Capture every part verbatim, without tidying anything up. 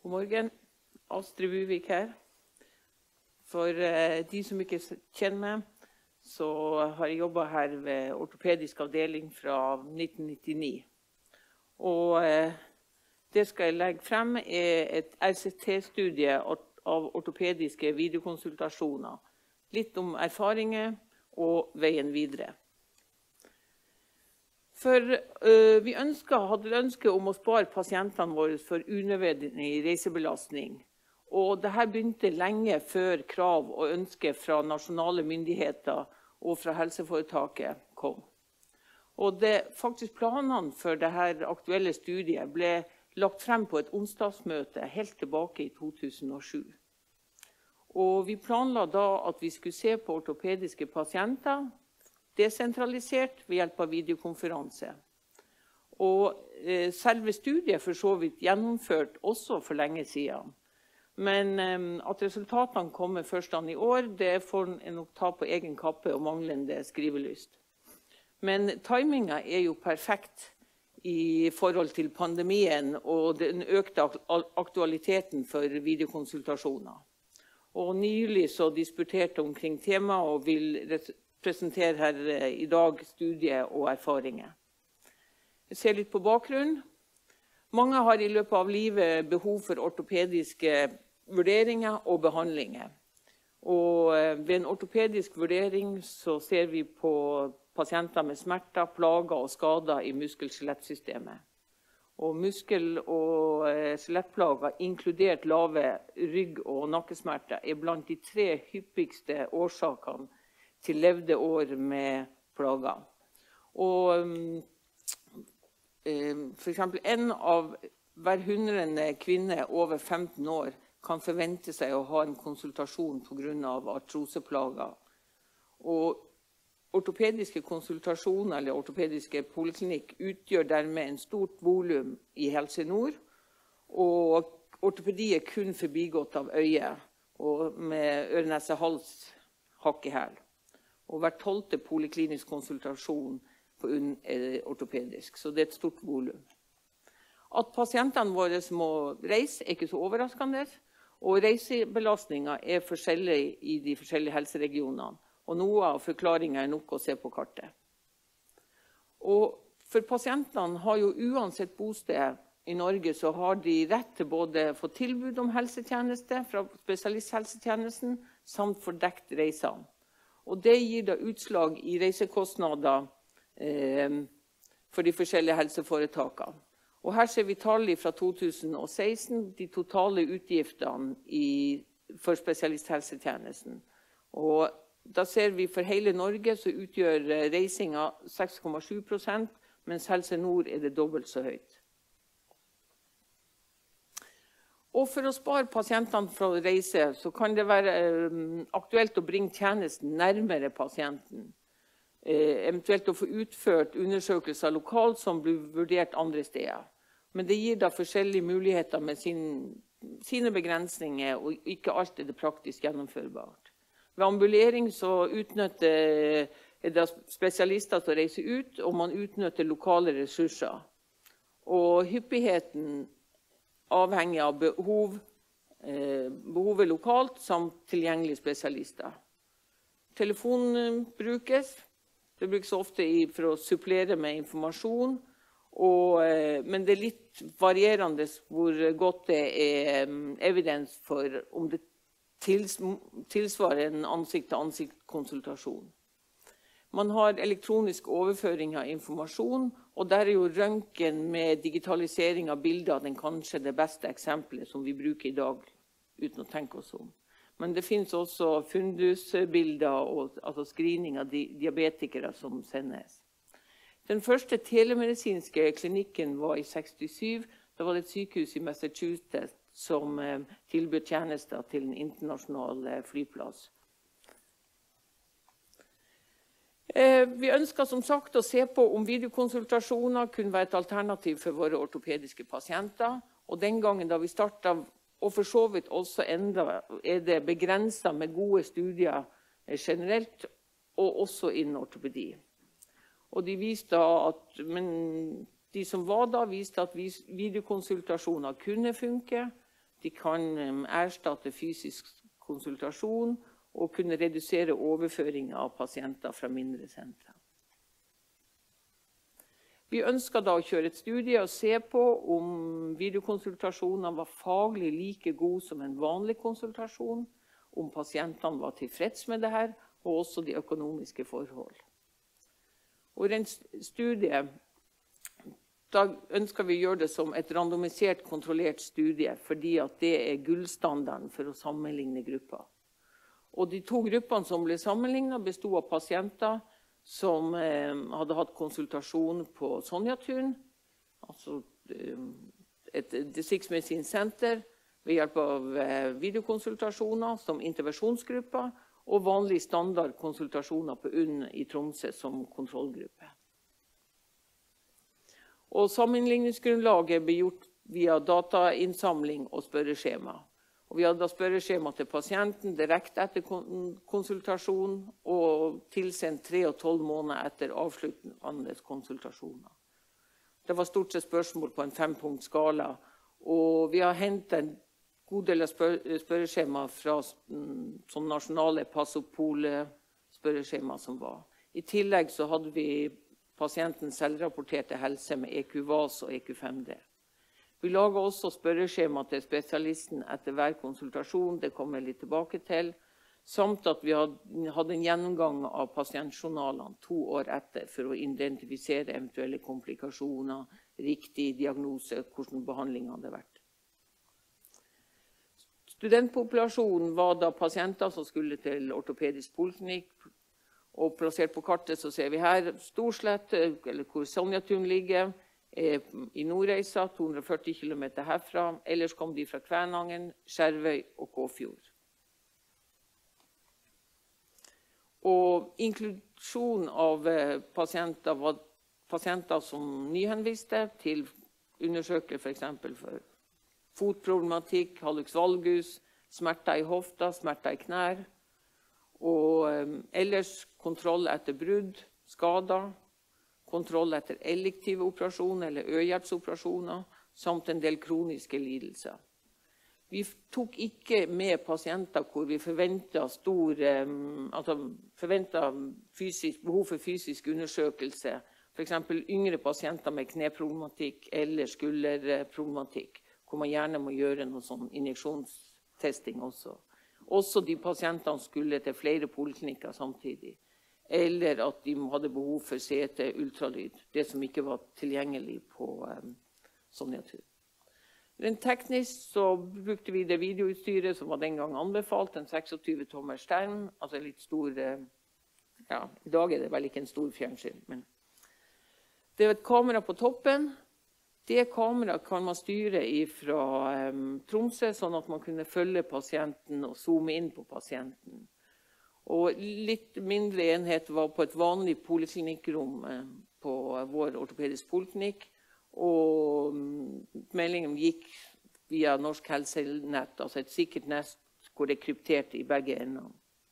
God morgen, Astrid Buvik her. For eh, de som ikke kjenner meg, så har jeg jobbet her ved ortopedisk avdeling fra nitten nittini. Og eh, det skal jeg legge frem er et R C T-studie av ortopediske videokonsultasjoner. Litt om erfaringer og veien videre. For uh, vi ønsket, hadde ønske om å spare pasientene våre for unødvendig reisebelastning. Og dette begynte lenge før krav og ønske fra nasjonale myndigheter og fra helseforetaket kom. Og det, faktisk planene for dette aktuelle studiet ble lagt frem på et onsdagsmøte helt tilbake i to tusen og sju. Og vi planla da at vi skulle se på ortopediske pasienter desentralisert ved hjelp av videokonferanse. Og eh, selve studiet for så vidt gjennomført også for lenge siden. Men eh, at resultatene kommer først an i år, det får en nok ta på egen kappe og manglende skrivelyst. Men timinga er jo perfekt i forhold til pandemien og den økte aktualiteten for videokonsultasjoner. Og nylig så disputerte omkring temaet og vil presentere her i dag studie og erfaringer. Jeg ser litt på bakgrunnen. Mange har i løpet av livet behov for ortopediske vurderinger og behandlinger. Og ved en ortopedisk vurdering så ser vi på pasienter med smerter, plager og skader i muskel-skjelettsystemet. Og muskel- og skjelettplager, inkludert lave rygg- og nakkesmerter, er blant de tre hyppigste årsakene til levde år med plager. Og for eksempel en av hver hundrede kvinner over femten år kan forvente seg å ha en konsultasjon på grunn av artroseplager. Og ortopediske konsultasjoner eller ortopediske poliklinikk utgjør dermed en stort volum i Helse Nord, og ortopedi er kun forbigått av øyet, og med øre, nese, hals, hakk i hæl. Og hver tolvte poliklinisk konsultasjon på er ortopedisk, så det er et stort volum. At pasientene våre må reise er ikke så overraskende, og reisebelastningen er forskjellig i de forskjellige helseregionene, og noe av forklaringen er nok å se på kartet. Og for pasientene har jo uansett bosted i Norge, så har de rett til både få tilbud om helsetjeneste fra spesialisthelsetjenesten, samt for dekt reisene. Og det gir da utslag i reisekostnader eh, for de forskjellige helseforetakene. Og her ser vi tall fra to tusen og seksten, de totale utgiftene i, for spesialisthelsetjenesten. Og da ser vi for hele Norge så utgjør reisinga seks komma sju prosent, mens Helse Nord er det dobbelt så høyt. Og for å spare pasientene fra å reise, så kan det være eh, aktuelt å bringe tjenesten nærmere pasienten. Eh, eventuelt å få utført undersøkelser lokalt som blir vurdert andre steder. Men det gir da forskjellige muligheter med sin, sine begrensninger, og ikke alt er det praktisk gjennomførbart. Ved ambulering så utnytter det spesialister til å reise ut, og man utnytter lokale ressurser. Og hyppigheten avhengig av behov, eh, behovet lokalt samt tilgjengelige spesialister. Telefon brukes. Det brukes ofte i, for å supplere med informasjon, og, eh, men det er litt varierende hvor godt det er um, evidens for om det tils, tilsvarer en ansikt-til-ansikt-konsultasjon. Man har elektronisk overføring av informasjon, og der er jo røntgen med digitalisering av bilder den kanskje det beste eksempelet som vi bruker i dag, uten å tenke oss om. Men det finnes også fundusbilder og altså screening av di diabetikere som sendes. Den første telemedisinske klinikken var i sekstisju. Da var det et sykehus i Massachusetts som eh, tilbød tjenester til en internasjonal eh, flyplass. Vi ønsker som sagt å se på om videokonsultasjoner kunne være et alternativ for våre ortopediske pasienter. Og den gangen da vi startet, og for så vidt også enda, er det begrenset med gode studier generelt, og også innen ortopedi. Og de viste at, men de som var da, viste at videokonsultasjoner kunne funke. De kan erstatte fysisk konsultasjon og kunne redusere overføring av pasienter fra mindre sentre. Vi ønsket da å kjøre et studie og se på om videokonsultasjoner var faglig like gode som en vanlig konsultasjon, om pasientene var tilfreds med det her, og også de økonomiske forhold. Og i den studien da ønsker vi å gjøre det som et randomisert, kontrollert studie, fordi at det er gullstandarden for å sammenligne grupper. Og de to gruppene som ble sammenlignet bestod av pasienter som eh, hadde hatt konsultasjon på Sonjatun, altså eh, et distriktsmedisinsk senter, ved hjelp av eh, videokonsultasjoner som intervensjonsgrupper, og vanlige standardkonsultasjoner på U N I Tromsø som kontrollgruppe. Og sammenligningsgrunnlaget ble gjort via datainnsamling og spørreskjema. Og vi hadde spørreskjema til pasienten direkte etter konsultasjon og tilsendt tre og tolv måneder etter avsluttende konsultasjoner. Det var stort sett spørsmål på en fempunkt skala, og vi har hentet en god del av spør spørreskjema fra som nasjonale Passopol-spørreskjema som var. I tillegg så hadde vi pasienten selvrapporterte helse med E Q V A S og E Q fem D. Vi laget også spørreskjema til spesialisten etter hver konsultasjon, det kommer jeg litt tilbake til, samt at vi hadde en gjennomgang av pasientjournalene to år etter for å identifisere eventuelle komplikasjoner, riktig diagnose, hvordan behandlingen hadde vært. Studentpopulasjonen var da pasienter som skulle til ortopedisk poliklinikk, og plassert på kartet så ser vi her Storslett, eller hvor Sonjatun ligger, i Nordreisa, to hundre og førti kilometer herfra. Ellers kom de fra Kvænangen, Skjervøy og Kåfjord. Og inklusjon av pasienter var pasienter som nyhenviste til undersøkelser for eksempel for fotproblematikk, hallux valgus, smerter i hofta, smerter i knær, og ellers kontroll etter brudd, skader, kontroll etter elektive operasjoner eller øyehjelpsoperasjoner, samt en del kroniske lidelser. Vi tok ikke med pasienter hvor vi forventet, stor, altså forventet fysisk, behov for fysisk undersøkelse, for eksempel yngre pasienter med kneproblematikk eller skulderproblematikk, hvor man gjerne må gjøre noe sånn injeksjonstesting også. Også de pasientene skulle til flere poliklinikker samtidig, eller at de hadde behov for C T ultralyd, det som ikke var tilgjengelig på um, Sonjatun. Rent teknisk så brukte vi det videoutstyret som var den gang anbefalt, en tjueseks tommer skjerm, altså litt stor, ja, i dag er det vel ikke en stor fjernsyn, men det er et kamera på toppen. Det kameraet kan man styre fra um, Tromsø, sånn at man kunne følge pasienten og zoome inn på pasienten. Og litt mindre enhet var på et vanlig poliklinikkrom eh, på vår ortopedisk poliklinikk, og um, meldingen gikk via Norsk Helsenett, altså et sikkert nett hvor det er kryptert i begge endene.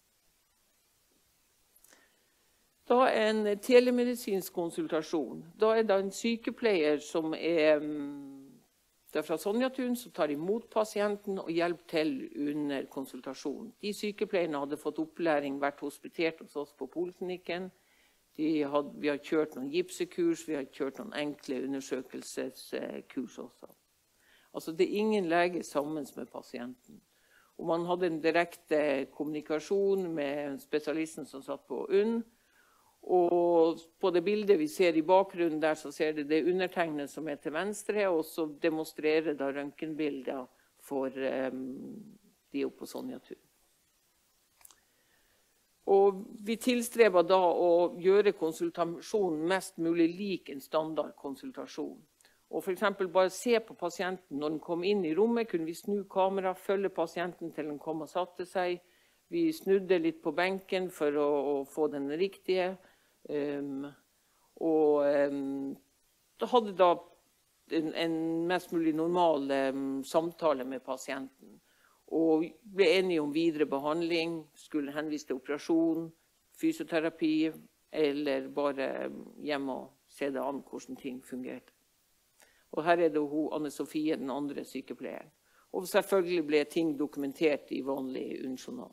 Da er en telemedisinsk konsultasjon. Da er det en sykepleier som er, det er fra Sonjatun som tar imot pasienten og hjelper til under konsultasjonen. De sykepleierne hadde fått opplæring, vært hospitert hos oss på poliklinikken. Vi har kjørt noen gipsekurs, vi har kjørt noen enkle undersøkelseskurs også. Altså det er ingen lege sammen med pasienten. Og man hadde en direkte kommunikasjon med spesialisten som satt på U N. Og på det bildet vi ser i bakgrunnen der, så ser det det undertegnet som er til venstre, og så demonstrerer da røntgenbilder for um, de oppe på Sonjatun. Og vi tilstreber da å gjøre konsultasjonen mest mulig lik en standardkonsultasjon. Og for eksempel bare se på pasienten. Når den kom inn i rommet, kunne vi snu kamera, følge pasienten til den kom og satte seg. Vi snudde litt på benken for å, å få den riktige. Um, og um, da hadde da en, en mest mulig normal um, samtale med pasienten. Og ble enige om videre behandling, skulle henvise til operasjon, fysioterapi, eller bare hjemme og se det an hvordan ting fungerte. Og her er det hun, Anne Sofie, den andre sykepleieren. Og selvfølgelig ble ting dokumentert i vanlig UNN-journal.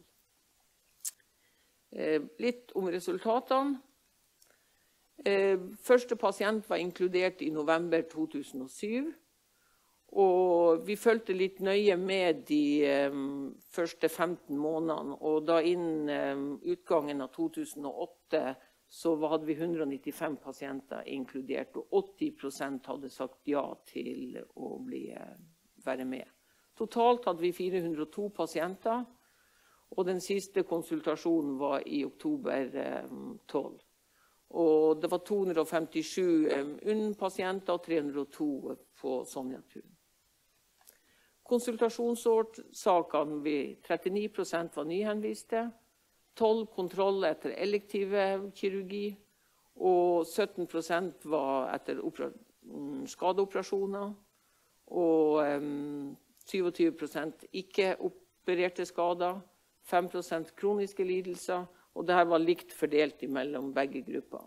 Eh, litt om resultatene. Eh, første pasient var inkludert i november to tusen og syv. Og vi fulgte litt nøye med de eh, første femten månedene. Og da innen eh, utgangen av to tusen og åtte så hadde vi hundre og nittifem pasienter inkludert. Og åtti prosent hadde sagt ja til å bli, eh, være med. Totalt hadde vi fire hundre og to pasienter, og den siste konsultasjonen var i oktober tolv. Og det var to hundre og femtisju UNN-pasienter og tre hundre og to på Sonjatun. Konsultasjonsårsakene vi trettini prosent var nyhenviste, tolv kontroll etter elektive kirurgi, og sytten prosent var etter skadeoperasjoner, og um, tjuesyv prosent ikke opererte skader, fem prosent kroniske lidelser, og dette var likt fordelt mellom begge grupper.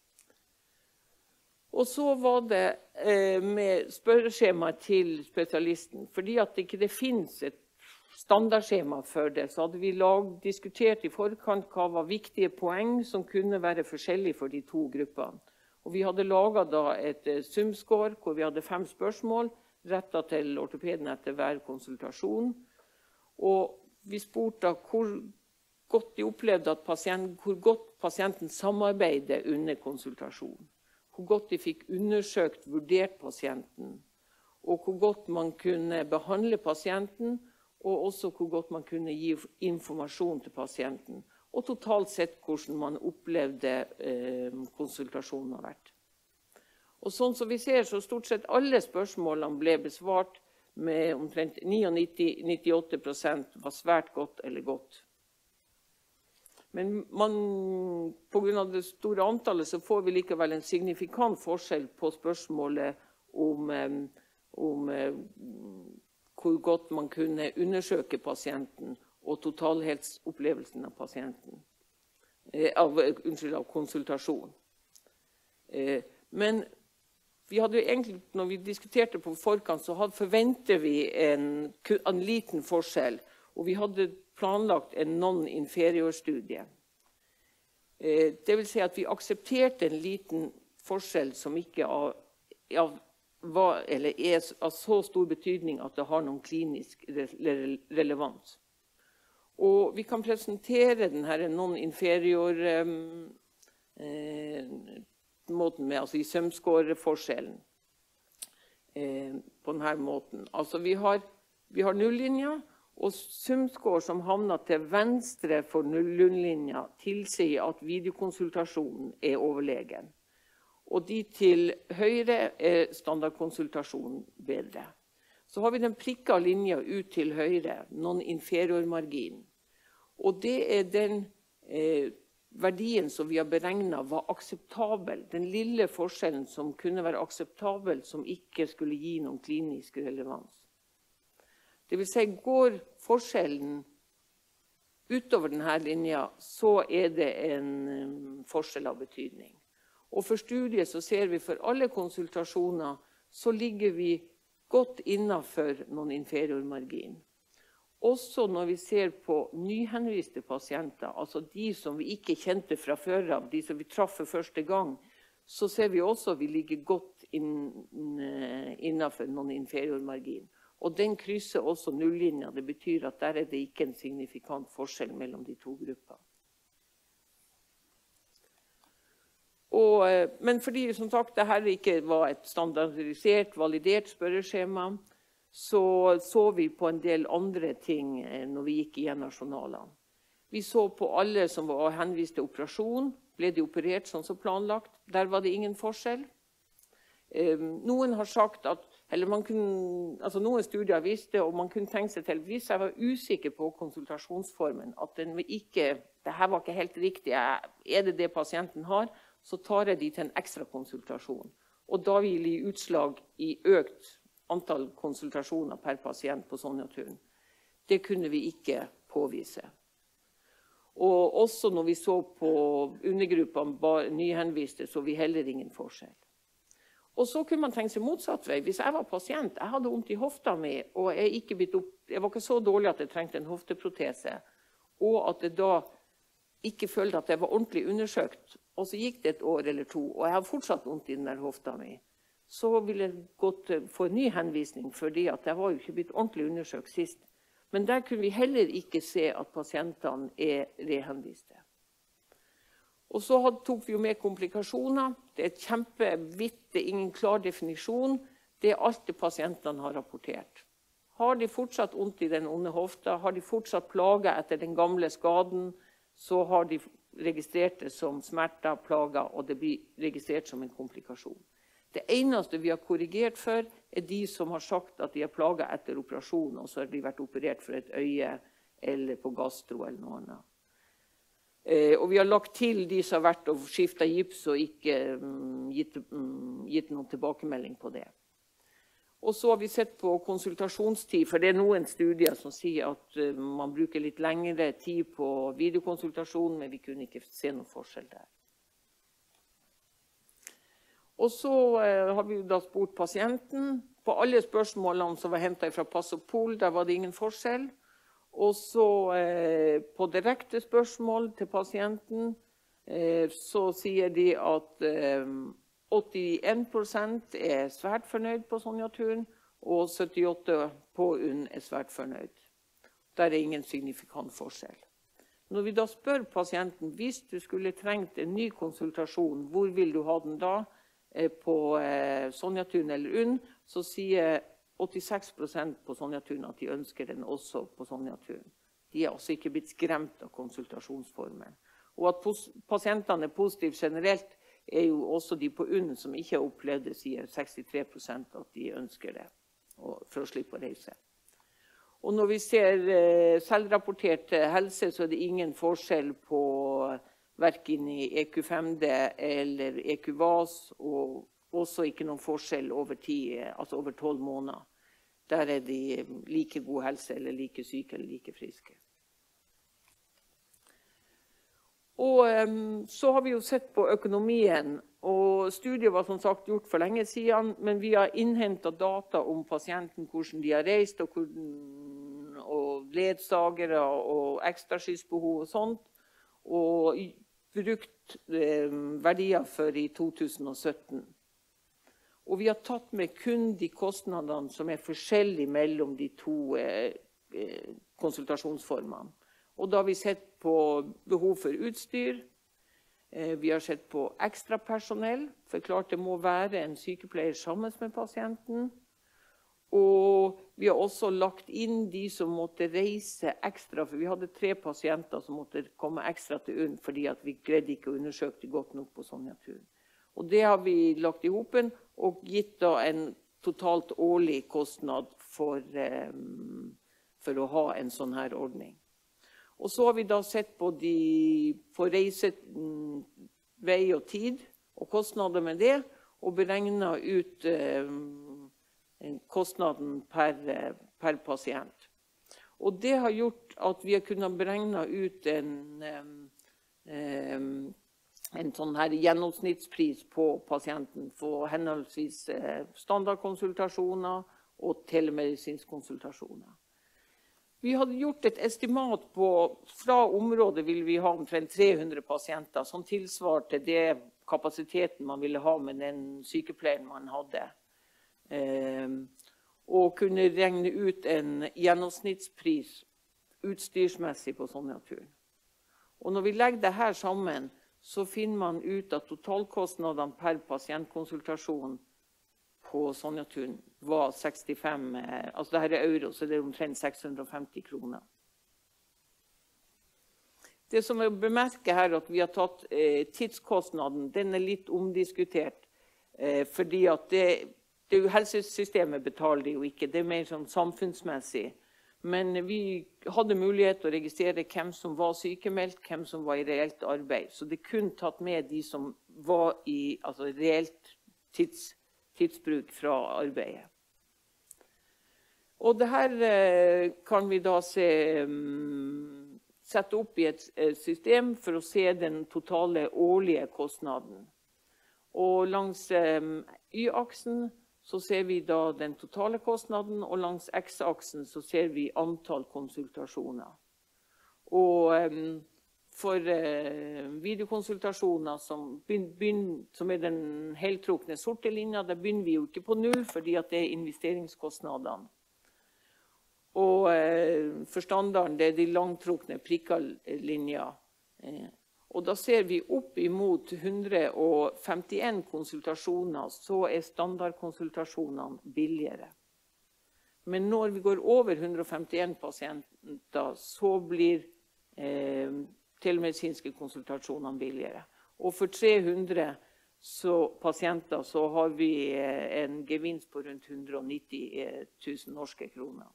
Og så var det eh, med spørreskjema til spesialisten, fordi at det ikke det finnes et standardskjema for det, så hadde vi lag, diskutert i forkant hva var viktige poeng som kunne være forskjellige for de to gruppene. Og vi hadde laget da et eh, sumscore, hvor vi hadde fem spørsmål, rettet til ortopeden etter hver konsultasjon. Og vi spurte hvor godt de opplevde at pasient, hvor godt pasienten samarbeidet under konsultasjonen. Hvor godt de fikk undersøkt, vurdert pasienten. Og hvor godt man kunne behandle pasienten, og også hvor godt man kunne gi informasjon til pasienten. Og totalt sett hvordan man opplevde eh, konsultasjonen har vært. Og sånn som vi ser, så stort sett alle spørsmålene ble besvart med omtrent nittini til nittiåtte prosent var svært godt eller godt. Men man, på grunn av det store antallet så får vi likevel en signifikant forskjell på spørsmålet om, om hvor godt man kunne undersøke pasienten og totalhelsopplevelsen av pasienten, av, unnskyld, av konsultasjon. Men vi hadde egentlig, når vi diskuterte på forkant, så hadde, forventet vi en, en liten forskjell, og vi hadde planlagt en non-inferior-studie. Eh, det vil si at vi aksepterte en liten forskjell som ikke av, av, var, eller er av så stor betydning at det har noen klinisk relevans. Og vi kan presentere denne non-inferior eh, måten med, altså i sømskåreforskjellen eh, på denne måten. Altså vi har, vi har nullinja, og sumskår som havner til venstre for nullinja tilsier at videokonsultasjonen er overlegen. Og de til høyre er standardkonsultasjonen bedre. Så har vi den prikka linja ut til høyre, non-inferior margin. Og det er den eh, verdien som vi har beregnet var akseptabel, den lille forskjellen som kunne være akseptabel, som ikke skulle gi noen klinisk relevans. Det vil si, går forskjellen utover denne linja, så er det en um, forskjell av betydning. Og for studiet så ser vi for alle konsultasjoner, så ligger vi godt innenfor noen inferior margin. Også når vi ser på nyhenviste pasienter, altså de som vi ikke kjente fra før av, de som vi traff for første gang, så ser vi også at vi ligger godt inn, innenfor noen inferior margin. Og den krysser også nullinja. Det betyr at der er det ikke en signifikant forskjell mellom de to gruppene. Og, men fordi som sagt, dette ikke var et standardisert, validert spørreskjema, så så vi på en del andre ting når vi gikk igjennom journalene. Vi så på alle som var henvist til operasjon, ble de operert sånn som planlagt. Der var det ingen forskjell. Noen har sagt at, eller man kunne, altså noen studier visste, og man kunne tenke seg til, hvis jeg var usikker på konsultasjonsformen, at den ikke, det her var ikke helt riktig, er det det pasienten har, så tar jeg de til en ekstra konsultasjon. Og da vil de utslag i økt antall konsultasjoner per pasient på Sonjatun. Det kunne vi ikke påvise. Og også når vi så på undergruppene nyhenviste, så vi heller ingen forskjell. Og så kunne man tenke seg motsatt vei. Hvis jeg var pasient, jeg hadde vondt i hofta mi, og jeg, ikke blitt opp, jeg var ikke så dårlig at jeg trengte en hofteprotese, og at jeg da ikke følte at jeg var ordentlig undersøkt, og så gikk det et år eller to, og jeg har fortsatt vondt i den der hofta mi, så ville jeg gått få en ny henvisning, fordi at jeg var jo ikke blitt ordentlig undersøkt sist. Men der kunne vi heller ikke se at pasientene er rehenviste. Og så tok vi jo med komplikasjoner. Det er kjempevidt, det er ingen klar definisjon. Det er alt det pasientene har rapportert. Har de fortsatt vondt i den onde hofta, har de fortsatt plager etter den gamle skaden, så har de registrert det som smerter, plager, og det blir registrert som en komplikasjon. Det eneste vi har korrigert for, er de som har sagt at de har plager etter operasjon, og så har de vært operert for et øye, eller på gastro, eller noe annet. Eh, og vi har lagt til de som har vært og skiftet gips og ikke um, gitt, um, gitt noen tilbakemelding på det. Og så har vi sett på konsultasjonstid, for det er noen studier som sier at uh, man bruker litt lengre tid på videokonsultasjon, men vi kunne ikke se noen forskjell der. Og så uh, har vi da spurt pasienten. På alle spørsmålene som var hentet fra Passopol, der var det ingen forskjell. Og så eh, på direkte spørsmål til pasienten, eh, så sier de at eh, åttien prosent er svært fornøyd på Sonja-turen, og syttiåtte på U N er svært fornøyd. Der er ingen signifikant forskjell. Når vi da spør pasienten, hvis du skulle trengt en ny konsultasjon, hvor vil du ha den da? Eh, på eh, Sonja-turen eller U N, så sier åttiseks prosent på Sonja-turen at de ønsker den også på Sonja-turen. De er altså ikke blitt skremt av konsultasjonsformen. Og at pasientene er positive generelt, er jo også de på U N som ikke har opplevd det, sier sekstitre prosent at de ønsker det, for å slippe å reise. Og når vi ser selvrapportert helse, så er det ingen forskjell på hverken i E Q fem D eller E Q V A S, og også ikke noen forskjell over tid, altså over tolv måneder. Der er de like god helse, eller like syke, eller like friske. Og um, så har vi jo sett på økonomien, og studiet var som sagt gjort for lenge siden, men vi har innhentet data om pasienten, hvordan de har reist, og, hvordan, og ledsagere, og ekstraskyssbehov og sånt, og brukt um, verdier for i to tusen og sytten. Og vi har tatt med kun de kostnadene som er forskjellige mellom de to eh, konsultasjonsformene. Og da har vi sett på behov for utstyr, eh, vi har sett på ekstra personell, for klart det må være en sykepleier sammen med pasienten. Og vi har også lagt inn de som måtte reise ekstra, for vi hadde tre pasienter som måtte komme ekstra til U N, fordi at vi greide ikke å undersøke det godt nok på Sonja-turen. Og det har vi lagt i hopen og gitt da en totalt årlig kostnad for, um, for å ha en sånn her ordning. Og så har vi da sett på, de, på reise, um, vei og tid og kostnader med det, og beregnet ut um, kostnaden per, per pasient. Og det har gjort at vi har kunnet beregne ut en um, um, en sånn her gjennomsnittspris på pasienten for henholdsvis standardkonsultasjoner og telemedisinsk konsultasjoner. Vi hadde gjort et estimat på, fra området vil vi ha omtrent tre hundre pasienter, som tilsvarte det kapasiteten man ville ha med den sykepleieren man hadde. Eh, og kunne regne ut en gjennomsnittspris utstyrsmessig på Sonja-turen. Og når vi legger det her sammen, så finner man ut at totalkostnadene per pasientkonsultasjon på Sonja-turen var sekstifem, altså det her er euro, så det er omtrent seks hundre og femti kroner. Det som er å bemerke her, at vi har tatt eh, tidskostnaden, den er litt omdiskutert, eh, fordi at det, det er jo helsesystemet betaler det jo ikke, det er mer sånn samfunnsmessig. Men vi hadde mulighet til å registrere hvem som var sykemeldt, hvem som var i reelt arbeid. Så det kun tatt med de som var i altså, reelt tids, tidsbruk fra arbeidet. Og det her eh, kan vi da se, um, sette opp i et, et system for å se den totale årlige kostnaden. Og langs eh, Y-aksen så ser vi da den totale kostnaden, og langs X-aksen så ser vi antall konsultasjoner. Og eh, for eh, videokonsultasjoner som, begynner, som er den heltrukne sorte linja, der begynner vi jo ikke på null, fordi at det er investeringskostnadene. Og eh, for standarden, det er de langtrukne prikkelinjer. Eh, Og da ser vi opp imot hundre og femtien konsultasjoner, så er standardkonsultasjonene billigere. Men når vi går over hundre og femtien pasienter, så blir eh, telemedisinske konsultasjonene billigere. Og for tre hundre så pasienter så har vi eh, en gevinst på rundt hundre og nitti tusen norske kroner.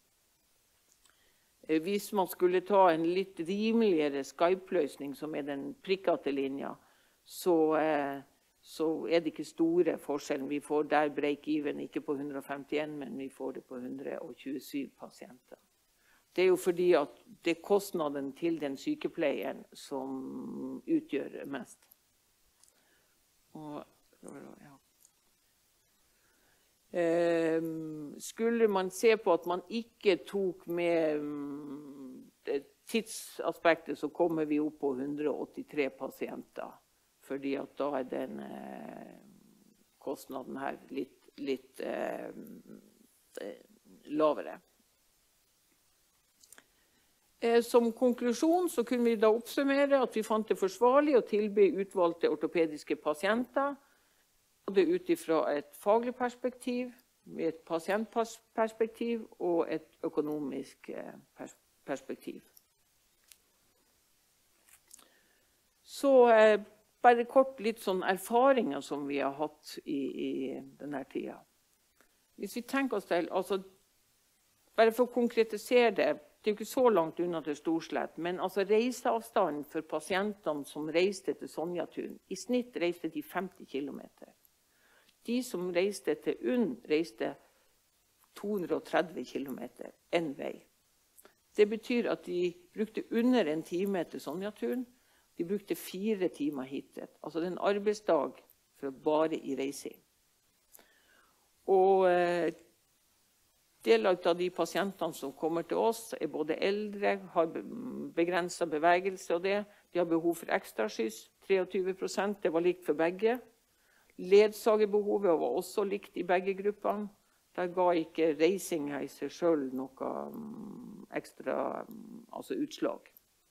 Hvis man skulle ta en litt rimeligere Skype-løsning, som er den prikkete linja, så, eh, så er det ikke store forskjellen. Vi får der break-even ikke på hundre og femtien, men vi får det på hundre og tjuesyv pasienter. Det er jo fordi at det er kostnaden til den sykepleieren som utgjør mest. Og, ja. Skulle man se på at man ikke tok med tidsaspektet, så kommer vi opp på hundre og åttitre pasienter. Fordi at da er den eh, kostnaden her litt, litt eh, lavere. Eh, som konklusjon så kunne vi da oppsummere at vi fant det forsvarlig å tilby utvalgte ortopediske pasienter, både ut ifra et faglig perspektiv, et pasientperspektiv og et økonomisk perspektiv. Så eh, bare kort litt sånn erfaringer som vi har hatt i, i denne tida. Hvis vi tenker oss til, altså, bare for å konkretisere det, det er jo ikke så langt unna til Storslett, men altså reiseavstanden for pasientene som reiste til Sonjatun, i snitt reiste de femti kilometer. De som reiste til U N, reiste to hundre og tretti kilometer en vei. Det betyr at de brukte under en time til Sonjatun. De brukte fire timer hittet. Altså det er en arbeidsdag for bare i reising. Og eh, del av de pasientene som kommer til oss er både eldre, har begrenset bevegelse og det. De har behov for ekstraskyss, treogtyve prosent, det var likt for begge. Ledsagerbehovet var også likt i begge gruppene. Der ga ikke reising i seg selv noe ekstra altså utslag.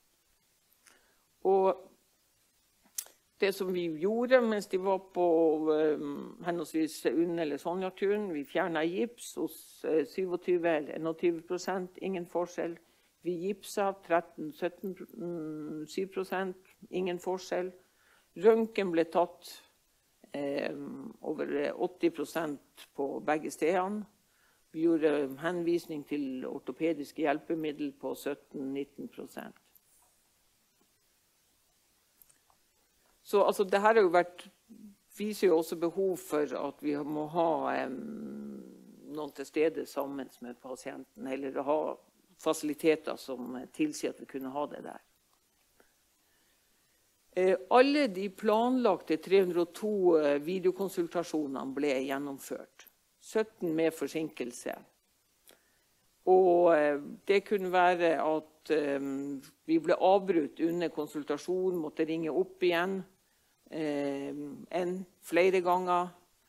Og det som vi gjorde mens de var på um, henholdsvis U N eller Sonjatun, vi fjernet gips hos uh, syttisyv eller enogtyve prosent, ingen forskjell. Vi gipsa tretten til sytten, syv prosent, ingen forskjell. Røntgen ble tatt over åtti prosent på begge stedene. Vi gjorde henvisning til ortopediske hjelpemiddel på sytten til nitten prosent. Så altså, det her har jo vært, viser jo også behov for at vi må ha um, noen til stede sammen med pasienten, eller ha fasiliteter som tilsier at vi kunne ha det der. Alle de planlagte tre hundre og to videokonsultasjonene ble gjennomført. sytten med forsinkelse. Og det kunne være at vi ble avbrutt under konsultasjon, måtte ringe opp igjen en flere ganger.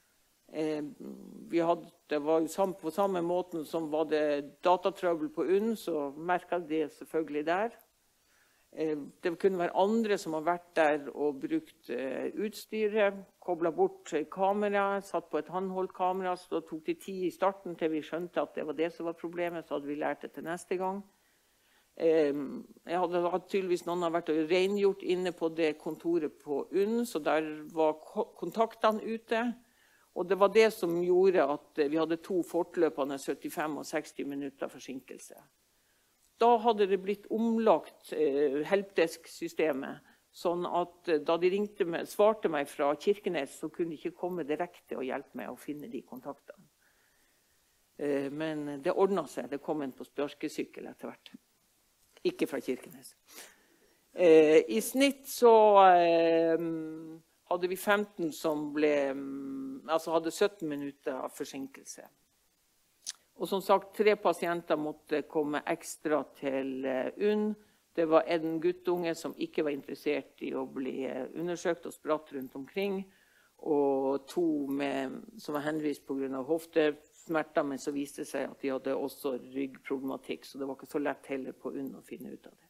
Vi hadde, det var jo på samme måten som var det datatrøbbel på U N, så merket det selvfølgelig der. Det kunne være andre som har vært der og brukt utstyret, koblet bort kamera, satt på et håndholdt kamera, så tok det tid i starten til vi skjønte at det var det som var problemet, så hadde vi lært det til neste gang. Jeg hadde tydeligvis noen har vært og rengjort inne på det kontoret på U N, så der var kontaktene ute, og det var det som gjorde at vi hadde to fortløpende syttifem og seksti minutter forsinkelse. Da hadde det blitt omlagt eh, helpdesk-systemet, sånn at eh, da de ringte meg, svarte meg fra Kirkenes, så kunne de ikke komme direkte og hjelpe meg å finne de kontaktene. Eh, men det ordnet seg, det kom en på spørkesykkel etter hvert. Ikke fra Kirkenes. Eh, I snitt så eh, hadde vi femten som ble, altså hadde sytten minutter av forsinkelse. Og som sagt, tre pasienter måtte komme ekstra til U N. Det var en guttunge som ikke var interessert i å bli undersøkt og spratt rundt omkring, og to med, som var henvist på grunn av hoftesmerter, men så viste det seg at de hadde også ryggproblematikk, så det var ikke så lett heller på U N å finne ut av det.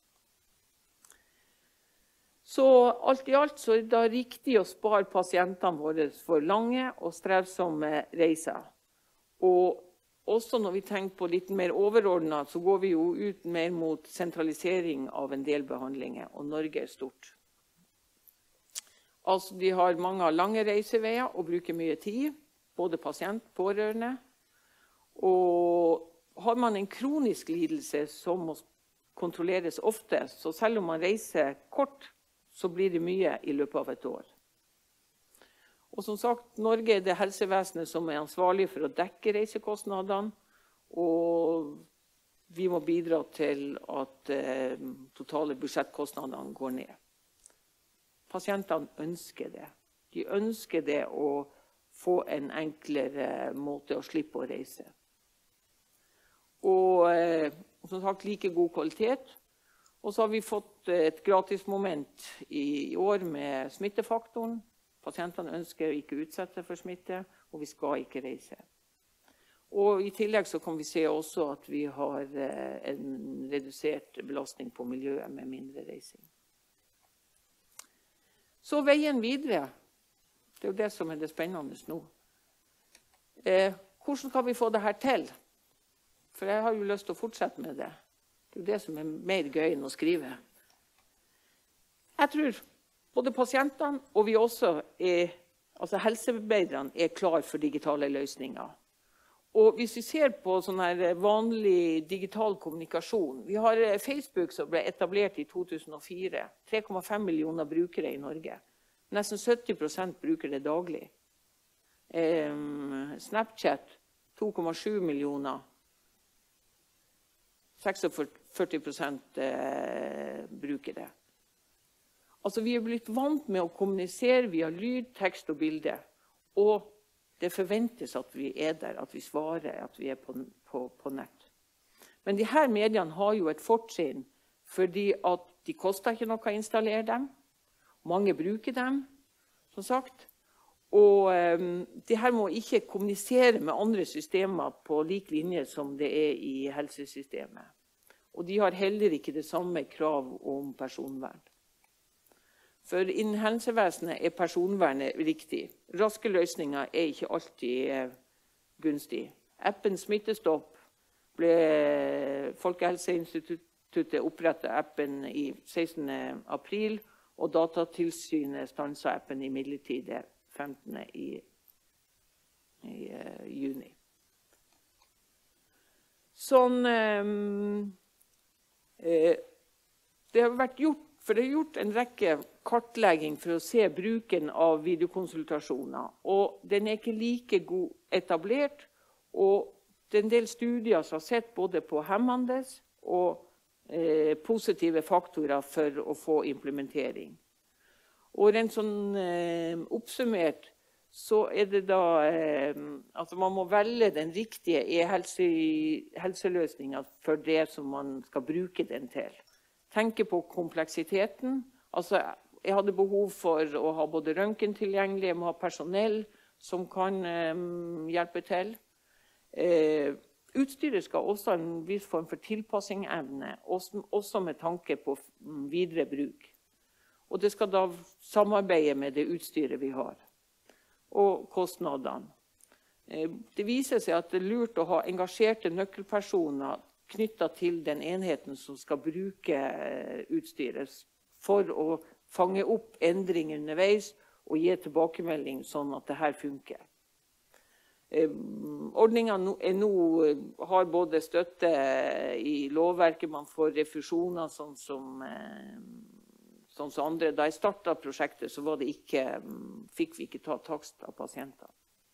Så alt i alt så er det riktig å spare pasientene våre for lange og strevsomme reiser. Og også når vi tenker på litt mer overordnet, så går vi jo ut mer mot sentralisering av en del behandlinger, og Norge er stort. Altså, de har mange lange reiseveier og bruker mye tid, både pasient, pårørende. Og har man en kronisk lidelse som må kontrolleres ofte, så selv om man reiser kort, så blir det mye i løpet av et år. Og som sagt, Norge er det helsevesenet som er ansvarlig for å dekke reisekostnadene, og vi må bidra til at eh, totale budsjettkostnadene går ned. Pasientene ønsker det. De ønsker det å få en enklere måte å slippe å reise. Og eh, som sagt, like god kvalitet. Og så har vi fått et gratismoment i, i år med smittefaktoren. Pasientene ønsker å ikke utsette for smitte, og vi skal ikke reise. Og i tillegg så kan vi se også at vi har en redusert belastning på miljøet med mindre reising. Så veien videre, det er jo det som er det spennende nå. Eh, hvordan skal vi få det her til? For jeg har jo lyst til å fortsette med det. Det er jo det som er mer gøy enn å skrive. Jeg tror både pasientene og vi også er, altså helsearbeiderne er klar for digitale løsninger. Og hvis vi ser på sånn her vanlig digital kommunikasjon, vi har Facebook som ble etablert i to tusen og fire, tre komma fem millioner brukere i Norge. Nesten sytti prosent bruker det daglig. Eh, Snapchat, to komma sju millioner. førtiseks prosent eh, bruker det. Altså, vi er blitt vant med å kommunisere via lyd, tekst og bilde. Og det forventes at vi er der, at vi svarer, at vi er på, på, på nett. Men de her mediene har jo et fortrinn, fordi at de koster ikke noe å installere dem. Mange bruker dem, som sagt. Og um, de her må ikke kommunisere med andre systemer på lik linje som det er i helsesystemet. Og de har heller ikke det samme krav om personvern. For innen helsevesenet er personvernet riktig. Raske løsninger er ikke alltid gunstig. Appen Smittestopp ble Folkehelseinstituttet opprettet appen i sekstende april, og Datatilsynet stanset appen i midlertid femtende i, i uh, juni. Sånn um, uh, det har vært gjort For det er gjort en rekke kartlegging for å se bruken av videokonsultasjoner. Og den er ikke like god etablert, og det er en del studier som har sett både på hemmende og eh, positive faktorer for å få implementering. Og rent sånn eh, oppsummert så er det da eh, altså man må velge den riktige e-helseløsningen for det som man skal bruke den til. Tenke på kompleksiteten. Altså, jeg hadde behov for å ha både røntgen tilgjengelig, jeg må ha personell som kan um, hjelpe til. Eh, utstyret skal også ha en viss form for tilpassingevne, også, også med tanke på videre bruk. Og det skal da samarbeide med det utstyret vi har, og kostnadene. Eh, det viser seg at det er lurt å ha engasjerte nøkkelpersoner knyttet til den enheten som skal bruke utstyret for å fange opp endringer underveis og gi tilbakemelding sånn at det her funker. Ordningen er nå, har både støtte i lovverket, man får refusjoner sånn som, sånn som andre. Da jeg startet prosjektet så var det ikke, fikk vi ikke ta takst av pasienter.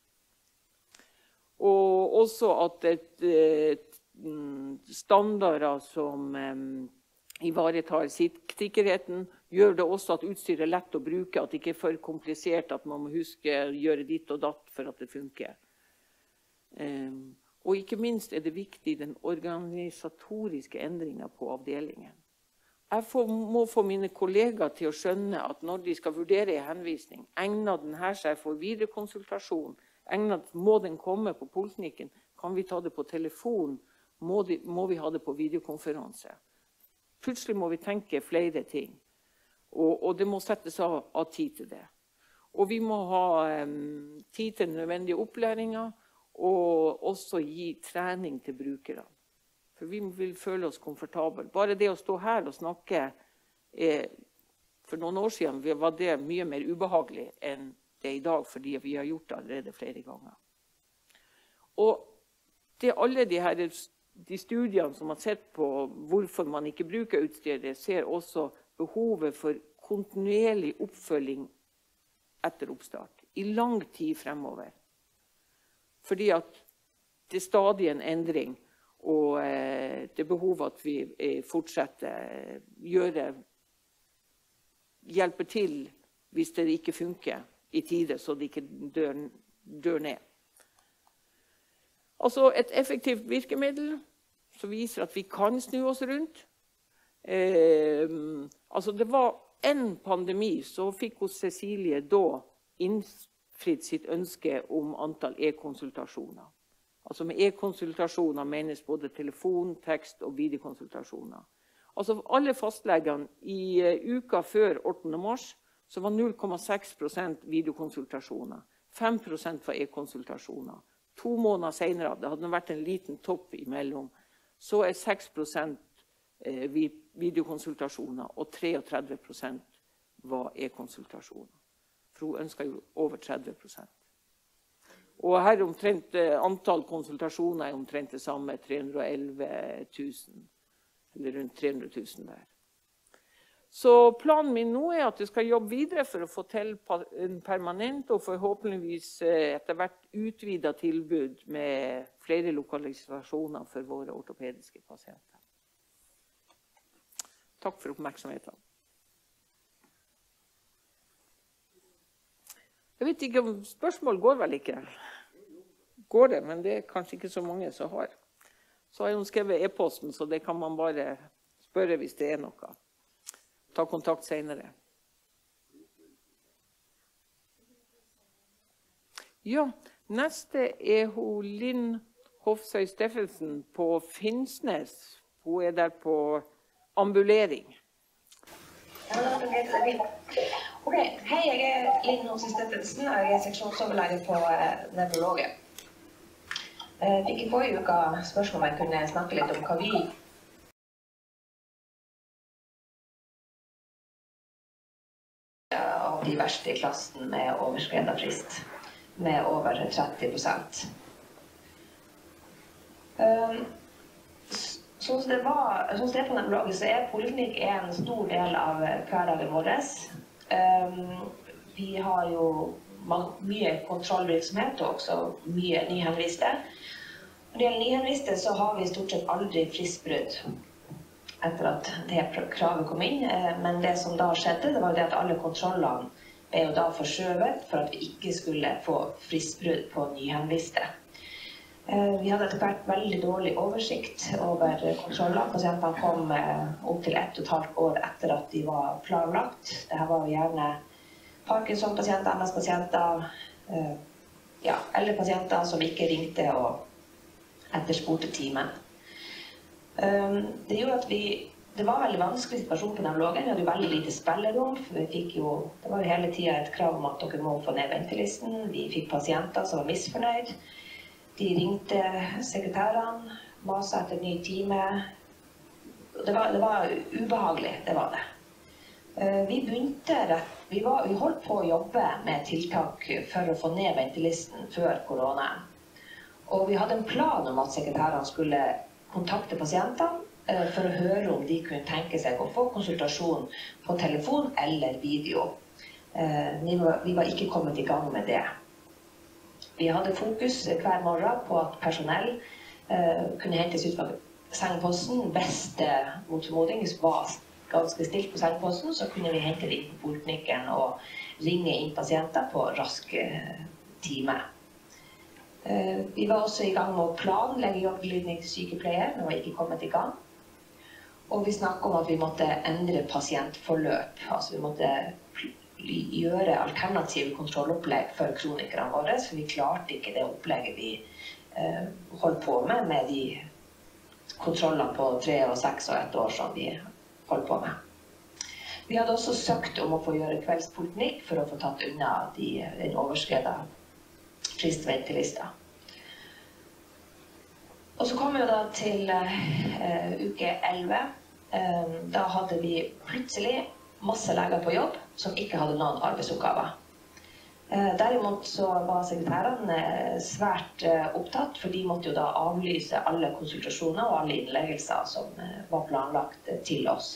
Og også at et, et standarder som ivaretar sikkerheten, gjør det også at utstyret er lett å bruke, at det ikke er for komplisert, at man må huske å gjøre ditt og datt for at det funker. Um, og ikke minst er det viktig den organisatoriske endringen på avdelingen. Jeg får, må få mine kollegaer til å skjønne at når de skal vurdere en henvisning, egner den her seg for viderekonsultasjon, egnet må den komme på poliklinikken, kan vi ta det på telefon, må, de, må vi ha det på videokonferanse. Plutselig må vi tenke flere ting, og, og det må settes av, av tid til det. Og vi må ha um, tid til nødvendige opplæringer, og også gi trening til brukerne. For vi vil føle oss komfortable. Bare det å stå her og snakke, eh, for noen år siden var det mye mer ubehagelig enn det i dag, fordi vi har gjort det allerede flere ganger. Og det er alle de, her, de studiene som har sett på hvorfor man ikke bruker utstyret, ser også behovet for kontinuerlig oppfølging etter oppstart, i lang tid fremover. Fordi at det er stadig en endring, og eh, det er behov at vi eh, fortsetter gjøre, hjelper til hvis det ikke funker i tide, så det ikke dør, dør ned. Altså et effektivt virkemiddel som viser at vi kan snu oss rundt. Eh, altså det var en pandemi, så fikk hos Cecilie da innfridd sitt ønske om antall e-konsultasjoner. Altså med e-konsultasjoner menes både telefon, tekst og videokonsultasjoner. Altså alle fastlegene i uh, uka før åttende mars, så var null komma seks prosent videokonsultasjoner, fem prosent var e-konsultasjoner. To måneder senere, det hadde vært en liten topp imellom, så er seks prosent uh, videokonsultasjoner, og treogtredve prosent var e-konsultasjoner. For hun ønsket jo over tretti prosent. Og her omtrent antall konsultasjoner er omtrent det samme, tre hundre og elleve tusen, eller rundt tre hundre tusen der. Så planen min nå er at jeg skal jobbe videre for å få til en permanent og forhåpentligvis etter hvert utvidet tilbud med flere lokalisasjoner for våre ortopediske pasienter. Takk for oppmerksomheten. Jeg vet ikke om spørsmål går vel ikke. Går det, men det er kanskje ikke så mange som har. Så har hun skrevet e-posten, så det kan man bare spørre hvis det er noe. Ta kontakt senere. Ja, neste er hun Linn Hofsøy Steffensen på Finnsnes. Hun er der på ambulering. Ok, hei, jeg er Linn Hofsøy Steffensen, og jeg er seksjonsoverlege på nevrologen. Jeg fikk i forrige uke spørsmål om jeg kunne snakke litt om hva vi av de verste i klassen med overskredet frist, med over tretti prosent. Sånn som det var, sånn som det er på nevrologen, så er poliklinikk en stor del av hverdagen vår. Vi har jo mye kontrollvirksomhet og også mye nyhenviste. Når det gjelder nyhenviste, så har vi stort sett aldri fristbrudd etter at det kravet kom inn. Men det som da skjedde, det var det at alle kontrollene ble jo da forskjøvet for at vi ikke skulle få fristbrudd på nyhenviste. Vi hadde etter hvert veldig dårlig oversikt over kontroller. Pasientene kom opp til ett og et halvt år etter at de var planlagt. Dette var jo gjerne Parkinson-pasienter, M S-pasienter, ja, eller pasienter som ikke ringte og etterspurte timen. Det gjorde at vi, det var en veldig vanskelig situasjon på nevrologen. Vi hadde jo veldig lite spillerom, for vi fikk jo, det var jo hele tiden et krav om at dere må få ned ventelisten. Vi fikk pasienter som var misfornøyd. De ringte sekretærene, maset etter ny time. Det var, det var ubehagelig, det var det. Vi begynte rett, vi, var, vi holdt på å jobbe med tiltak for å få ned ventelisten før korona. Og vi hadde en plan om at sekretærene skulle kontakte pasientene for å høre om de kunne tenke seg å få konsultasjon på telefon eller video. Vi var, vi var ikke kommet i gang med det. Vi hadde fokus hver morgen på at personell kunne hentes ut fra sengeposten. Hvis det mot formodning var ganske stilt på sengeposten, så kunne vi hente det inn på poliklinikken og ringe inn pasienter på rask time. Vi var også i gang med å planlegge jobbglidning til sykepleier, men var ikke kommet i gang. Og vi snakket om at vi måtte endre pasientforløp, altså vi måtte gjøre alternative kontrollopplegg for kronikerne våre, for vi klarte ikke det opplegget vi eh, holdt på med, med de kontrollene på tre og seks og ett år som vi holdt på med. Vi hadde også søkt om å få gjøre kveldspoliklinikk for å få tatt unna de, den overskredet fristventelista. Og så kom vi da til eh, uke elleve. Eh, da hadde vi plutselig masse leger på jobb som ikke hadde noen arbeidsoppgaver. Derimot så var sekretærene svært opptatt, for de måtte jo da avlyse alle konsultasjoner og alle innleggelser som var planlagt til oss.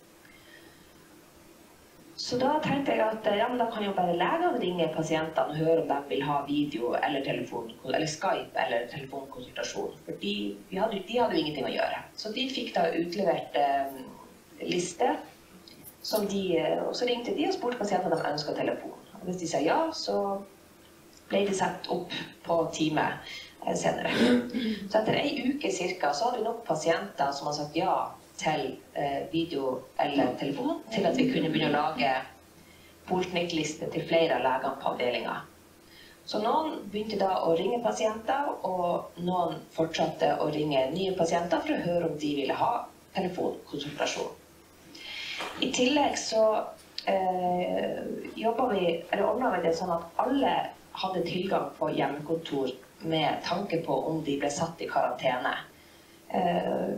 Så da tenkte jeg at ja, men da kan jo bare legene ringe pasientene og høre om de vil ha video eller, telefon, eller Skype eller telefonkonsultasjon. For de, de, hadde, de hadde jo ingenting å gjøre. Så de fikk da utlevert eh, liste, som de, og så ringte de og spurte pasientene om de ønsket telefon. Og hvis de sa ja, så ble de satt opp på time senere. Så etter en uke cirka, så hadde vi nok pasienter som har sagt ja til video eller telefon, til at vi kunne begynne å lage poliklinikkliste til flere av legene på avdelingen. Så noen begynte da å ringe pasienter, og noen fortsatte å ringe nye pasienter for å høre om de ville ha telefonkonsultasjon. I tillegg så eh, jobbet vi, eller ordnet vi det sånn at alle hadde tilgang på hjemmekontor med tanke på om de ble satt i karantene. Eh,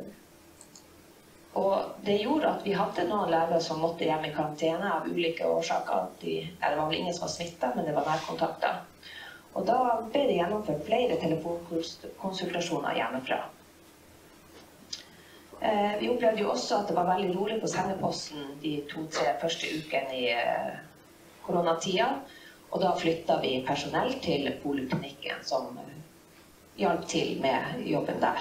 og det gjorde at vi hadde noen leger som måtte hjem i karantene av ulike årsaker. De, det var vel ingen som var smittet, men det var nærkontakter. Og da ble det gjennomført flere telefonkonsultasjoner hjemmefra. Vi opplevde jo også at det var veldig rolig på sengeposten de to-tre første ukene i koronatida, og da flyttet vi personell til poliklinikken som hjalp til med jobben der.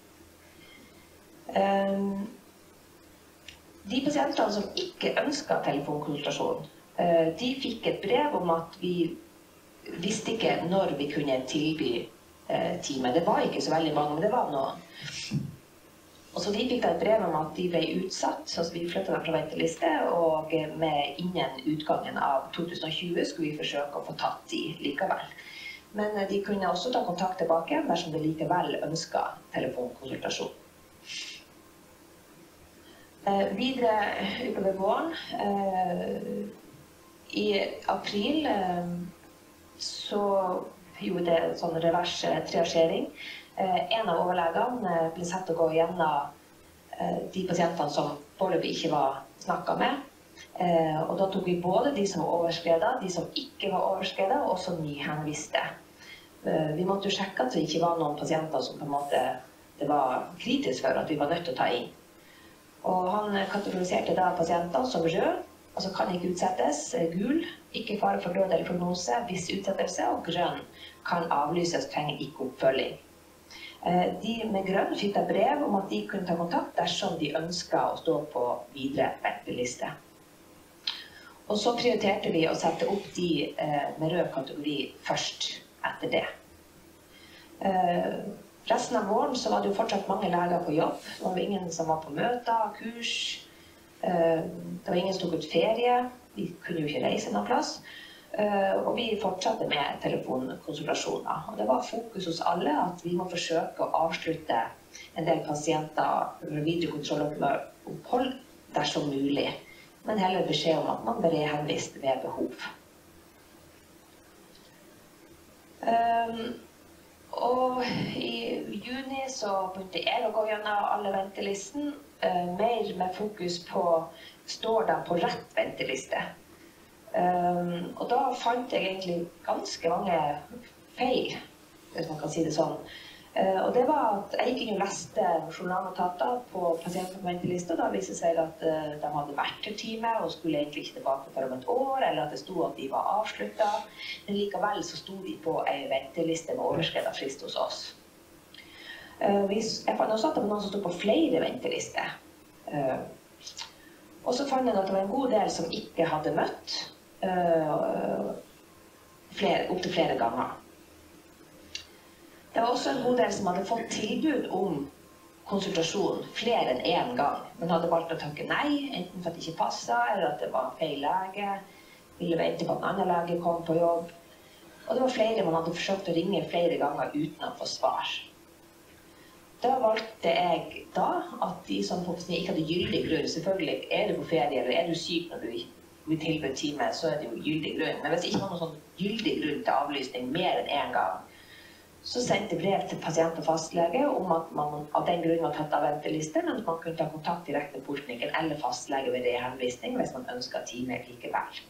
De pasientene som ikke ønsket telefonkonsultasjon, de fikk et brev om at vi visste ikke når vi kunne tilby time. Det var ikke så veldig mange, men det var noen. Og så de fikk da et brev om at de ble utsatt, så vi flyttet dem fra venteliste, og med innen utgangen av to tusen og tjue skulle vi forsøke å få tatt de likevel. Men de kunne også ta kontakt tilbake dersom de likevel ønsket telefonkonsultasjon. Eh, videre utover våren, eh, i april, eh, så gjorde det en sånn revers triasjering. En av overlegene ble sett å gå gjennom de pasientene som foreløpig ikke var snakket med. Og da tok vi både de som var overskredet, de som ikke var overskredet, og også nyhenviste. Vi måtte jo sjekke at det ikke var noen pasienter som på en måte det var kritisk for at vi var nødt til å ta inn. Og han kategoriserte da pasienter som rød, altså kan ikke utsettes, gul, ikke fare for død eller prognose, viss utsettelse, og grønn kan avlyses, trenger ikke oppfølging. De med grønn fikk da brev om at de kunne ta kontakt dersom de ønsket å stå på videre venteliste. Og så prioriterte vi å sette opp de med rød kategori først etter det. Resten av våren så var det jo fortsatt mange leger på jobb. Det var ingen som var på møter, kurs. Det var ingen som tok ut ferie. Vi kunne jo ikke reise noen plass. Og vi fortsatte med telefonkonsultasjoner. Og det var fokus hos alle at vi må forsøke å avslutte en del pasienter med videokontrollopphold dersom mulig, men heller beskjed om at man blir henvist ved behov. Um, og i juni så begynte jeg å gå gjennom alle ventelisten, uh, mer med fokus på står de på rett venteliste. Um, og da fant jeg egentlig ganske mange feil, hvis man kan si det sånn. Uh, og det var at jeg gikk inn og leste journalnotater på pasienter på venteliste, og da viste det seg at uh, de hadde vært til time og skulle egentlig ikke tilbake for om et år, eller at det sto at de var avsluttet. Men likevel så sto de på en venteliste med overskredet frist hos oss. Vi, jeg fant også at det var noen som stod på flere ventelister. Og så fant jeg at det var en god del som ikke hadde møtt flere, opp til flere ganger. Det var også en god del som hadde fått tilbud om konsultasjon flere enn en gang, men hadde valgt å takke nei, enten for at det ikke passet, eller at det var feil lege, ville vente på at en annen lege kom på jobb. Og det var flere man hadde forsøkt å ringe flere ganger uten å få svar. Da valgte jeg da at de som ikke hadde gyldig grunn, selvfølgelig er du på ferie eller er du syk når du blir tilbudt time, så er det jo gyldig grunn. Men hvis det ikke var noen sånn gyldig grunn til avlysning mer enn en gang, så sendte brev til pasient og fastlege om at man av den grunn var tatt av venteliste, men at man kunne ta kontakt direkte med poliklinikken eller fastlege ved rehenvisning hvis man ønsket time likevel.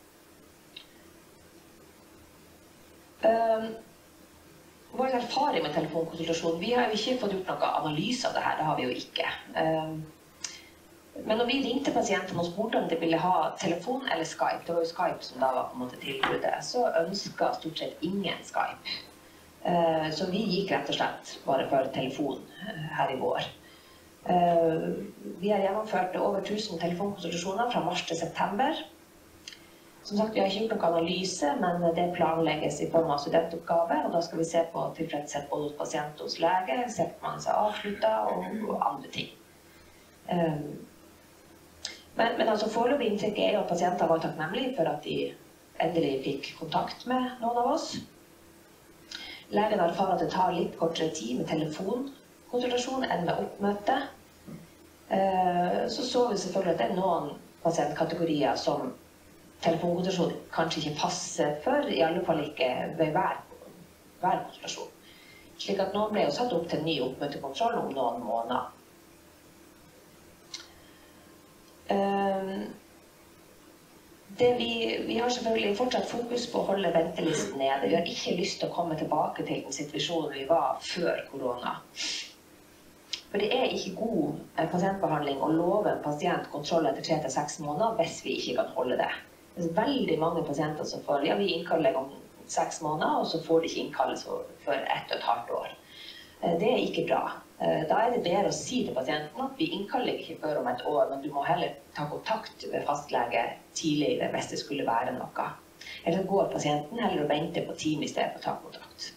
Uh, Vår erfaring med telefonkonsultasjon, vi har jo ikke fått gjort noen analyse av det her, det har vi jo ikke. Men når vi ringte pasienten og spurte om de ville ha telefon eller Skype, det var jo Skype som da var på en måte tilbudet, så ønsket stort sett ingen Skype. Så vi gikk rett og slett bare for telefon her i vår. Vi har gjennomført over tusen telefonkonsultasjoner fra mars til september. Som sagt, vi har ikke gjort noen analyse, men det planlegges i form av studentoppgave, og da skal vi se på tilfredshet både hos pasient og hos lege, se på man seg avsluttet og, og andre ting. Um, men, men altså foreløpig inntrykk er jo at pasienter var takknemlige for at de endelig fikk kontakt med noen av oss. Legen erfarer at det tar litt kortere tid med telefonkonsultasjon enn med oppmøte. Uh, så så vi selvfølgelig at det er noen pasientkategorier som telefonkonsultasjon kanskje ikke passer for, i alle fall ikke ved hver, hver konsultasjon. Slik at noen ble jo satt opp til ny oppmøtekontroll om noen måneder. Det vi, vi har selvfølgelig fortsatt fokus på å holde ventelisten nede. Vi har ikke lyst til å komme tilbake til den situasjonen vi var før korona. For det er ikke god pasientbehandling å love en pasient kontroll etter tre til seks måneder hvis vi ikke kan holde det. Det er veldig mange pasienter som får, ja, vi innkaller om seks måneder, og så får de ikke innkallelse for ett og et halvt år. Det er ikke bra. Da er det bedre å si til pasienten at vi innkaller ikke før om et år, men du må heller ta kontakt med fastlege tidligere hvis det skulle være noe. Eller går pasienten heller og venter på time i stedet for å ta kontakt.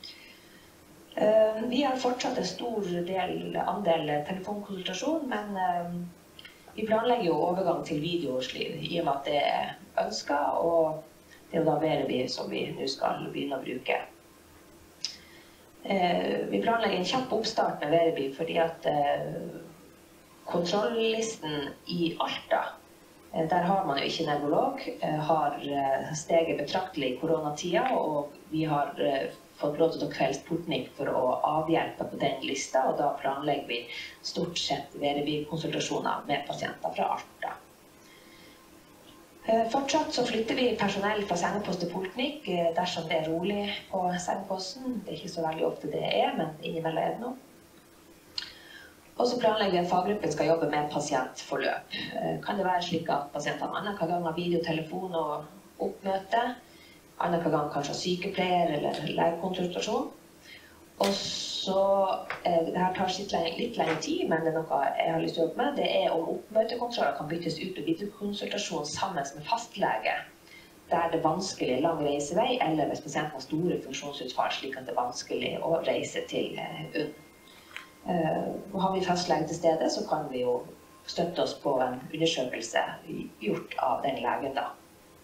Vi har fortsatt en stor del, andel telefonkonsultasjon, men vi planlegger jo overgang til videoårsliv i og med at det er ønsket, og det er jo da Veribi som vi nå skal begynne å bruke. Vi planlegger en kjapp oppstart med Veribi fordi at kontrolllisten i Alta, der har man jo ikke nevrolog, har steget betraktelig i koronatida, og vi har fått lov til å ta kveldsportnik for å avhjelpe på den lista, og da planlegger vi stort sett Veribi-konsultasjoner med pasienter fra Alta. Fortsatt så flytter vi personell fra sengepost til poliklinikk dersom det er rolig på sengeposten. Det er ikke så veldig ofte det er, men innimellom er det noe. Og så planlegger vi at faggruppen skal jobbe med pasientforløp. Kan det være slik at pasientene annenhver gang har videotelefon og oppmøte, annenhver gang kanskje har sykepleier eller legekonsultasjon. Og så, det her tar litt lengre, litt lengre tid, men det er noe jeg har lyst til å jobbe med, det er om oppmøtekontroller kan byttes ut med videokonsultasjon sammen med fastlege, der det er vanskelig lang reisevei, eller hvis pasienten har store funksjonsutfall, slik at det er vanskelig å reise til U N. Og har vi fastlege til stede, så kan vi jo støtte oss på en undersøkelse gjort av den legen da.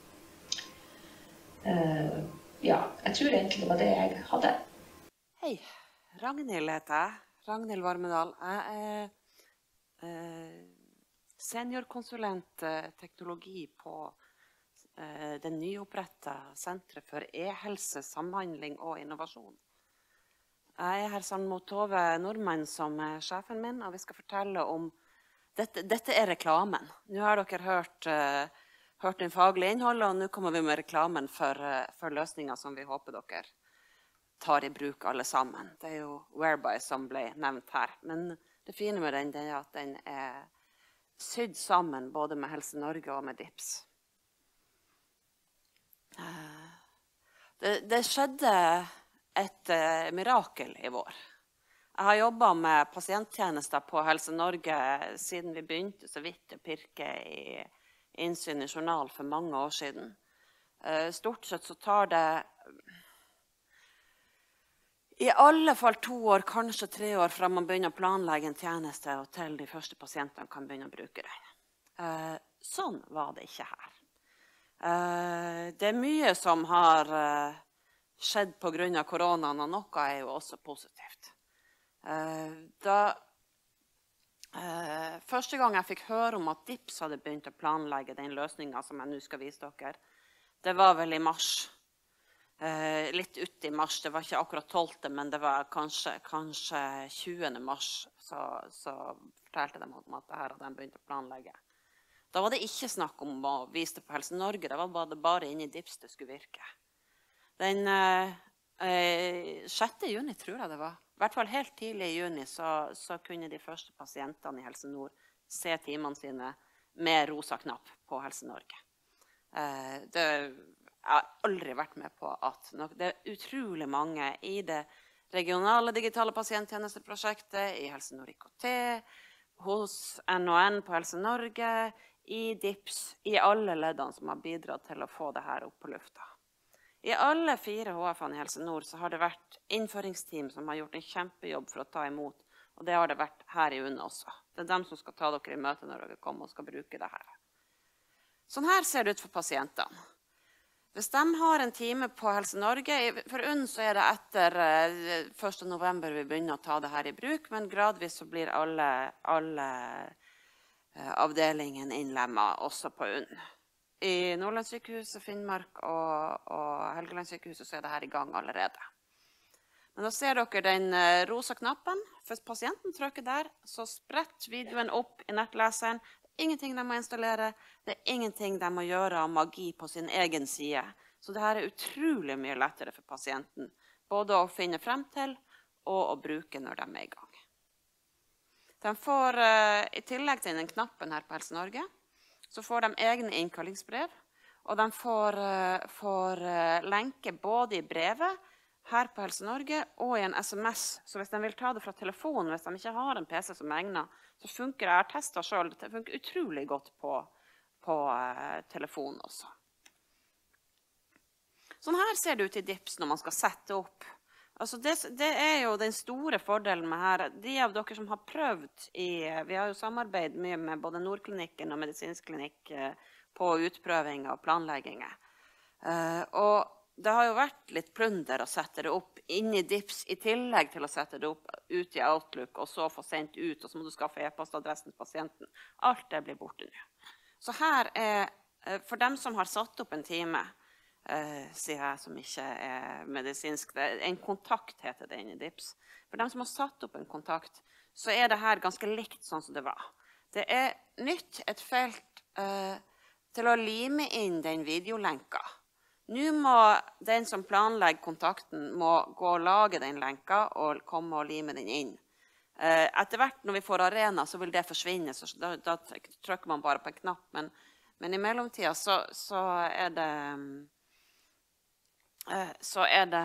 Ja, jeg tror egentlig det var det jeg hadde. Hei, Ragnhild heter jeg. Ragnhild Varmedal. Jeg er eh, seniorkonsulent eh, teknologi på eh, det nyopprettet Senteret for e-helse, samhandling og innovasjon. Jeg er her sammen mot Tove Nordmann som er sjefen min, og vi skal fortelle om dette, dette er reklamen. Nå har dere hørt, uh, hørt den faglige innholdet, og nå kommer vi med reklamen for, uh, for løsninger som vi håper dere tar i bruk alle sammen. Det er jo Whereby som ble nevnt her, men det fine med den det er at den er sydd sammen både med Helse Norge og med D I P S. Uh, det, det skjedde et uh, mirakel i vår. Jeg har jobbet med pasienttjenester på Helse Norge siden vi begynte så vidt å pirke i innsyn i journal for mange år siden. Stort sett så tar det i alle fall to år, kanskje tre år fra man begynner å planlegge en tjeneste og til de første pasientene kan begynne å bruke den. Sånn var det ikke her. Det er mye som har skjedd på grunn av koronaen, og noe er jo også positivt. Da, første gang jeg fikk høre om at DIPS hadde begynt å planlegge den løsningen som jeg nå skal vise dere, det var vel i mars. Litt ut i mars, det var ikke akkurat tolvte, men det var kanskje, kanskje tjuende mars, så, så fortalte de om at det her hadde de begynt å planlegge. Da var det ikke snakk om å vise det på Helse Norge, det var bare, bare inne i DIPS det skulle virke. Den eh, sjette juni tror jeg det var, i hvert fall helt tidlig i juni, så, så kunne de første pasientene i Helse Nord se timene sine med rosa knapp på Helse Norge. Eh, det, jeg har aldri vært med på at nok, det er utrolig mange i det regionale digitale pasienttjenesteprosjektet, i Helse Nord I K T, hos N O N på Helse Norge, i DIPS, i alle leddene som har bidratt til å få det her opp på lufta. I alle fire H F-ene i Helse Nord så har det vært innføringsteam som har gjort en kjempejobb for å ta imot, og det har det vært her i U N også. Det er dem som skal ta dere i møte når dere kommer og skal bruke det her. Sånn her ser det ut for pasientene. Hvis de har en time på Helse Norge, for U N så er det etter første november vi begynner å ta det her i bruk, men gradvis så blir alle, alle avdelingen innlemmet også på U N. I Nordlandssykehuset, Finnmark og, og Helgelandssykehuset så er det her i gang allerede. Men da ser dere den rosa knappen. Hvis pasienten trykker der, så spretter videoen opp i nettleseren. Det er ingenting de må installere, det er ingenting de må gjøre av magi på sin egen side. Så det her er utrolig mye lettere for pasienten, både å finne frem til og å bruke når de er i gang. De får, i tillegg til den knappen her på Helse Norge, så får de egne innkallingsbrev, og de får, får lenke både i brevet her på Helse Norge og i en S M S. Så hvis de vil ta det fra telefonen, hvis de ikke har en P C som er egnet, så funker det, jeg har testet selv, det funker utrolig godt på, på uh, telefonen også. Sånn her ser det ut i DIPS når man skal sette opp. Altså det, det er jo den store fordelen med her. De av dere som har prøvd i, vi har jo samarbeidet mye med både Nordklinikken og Medisinsk klinikk på utprøving og planlegginger. Og det har jo vært litt plunder å sette det opp inn i DIPS i tillegg til å sette det opp ut i Outlook og så få sendt ut, og så må du skaffe e-postadressen til pasienten. Alt det blir borte nå. Så her er, for dem som har satt opp en time, Uh, sier jeg som ikke er medisinsk, det er en kontakt heter det inn i DIPS. For dem som har satt opp en kontakt, så er det her ganske likt sånn som det var. Det er nytt et felt uh, til å lime inn den videolenka. Nå må den som planlegger kontakten må gå og lage den lenka og komme og lime den inn. Uh, etter hvert når vi får arena så vil det forsvinne, så da, da trykker man bare på en knapp, men, men i mellomtida så, så er det um, så er det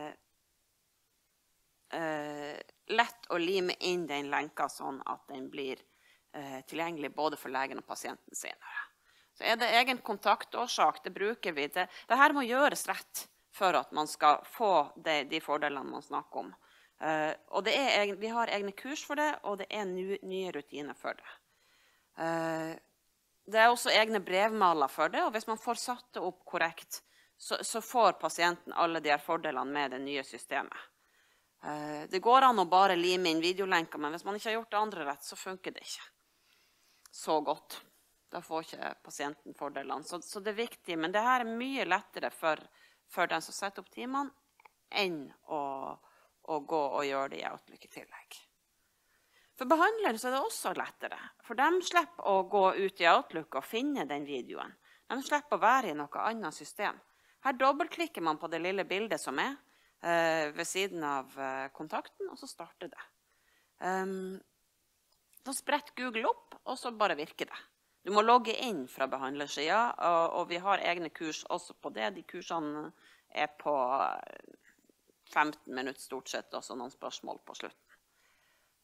eh, lett å lime inn den lenka sånn at den blir eh, tilgjengelig både for legen og pasienten senere. Så er det egen kontaktårsak, det bruker vi. Det, det her må gjøres rett for at man skal få de, de fordelene man snakker om. Eh, og det er egen, vi har egne kurs for det, og det er nye, nye rutiner for det. Eh, det er også egne brevmaler for det, og hvis man får satt det opp korrekt, Så, så får pasienten alle de her fordelene med det nye systemet. Eh, det går an å bare lime inn videolenker, men hvis man ikke har gjort det andre rett, så funker det ikke så godt. Da får ikke pasienten fordelene. Så, så det er viktig, men det her er mye lettere for, for den som setter opp timene, enn å, å gå og gjøre det i Outlook i tillegg. For behandlere så er det også lettere, for de slipper å gå ut i Outlook og finne den videoen. De slipper å være i noe annet system. Her dobbeltklikker man på det lille bildet som er eh, ved siden av eh, kontakten, og så starter det. Um, da spretter Google opp, og så bare virker det. Du må logge inn fra behandlersiden, og, og vi har egne kurs også på det. De kursene er på femten minutter stort sett, og så noen spørsmål på slutten.